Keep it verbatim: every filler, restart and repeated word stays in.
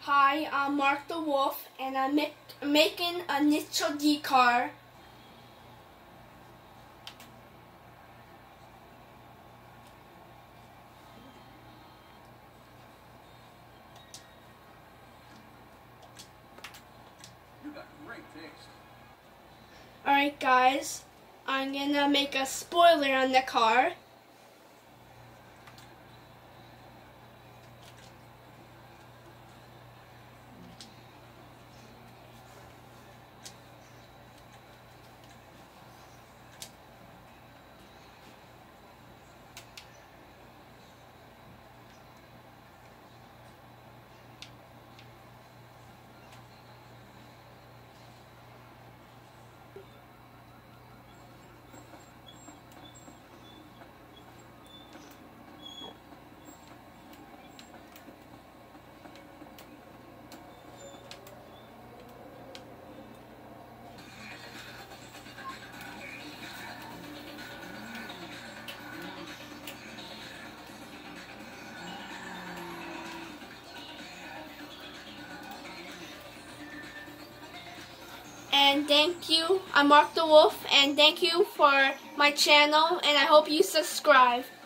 Hi, I'm Mark the Wolf, and I'm make, making a Nitro D car. You got great taste. Alright guys, I'm gonna make a spoiler on the car. And thank you, I'm Mark the Wolf, and thank you for my channel, and I hope you subscribe.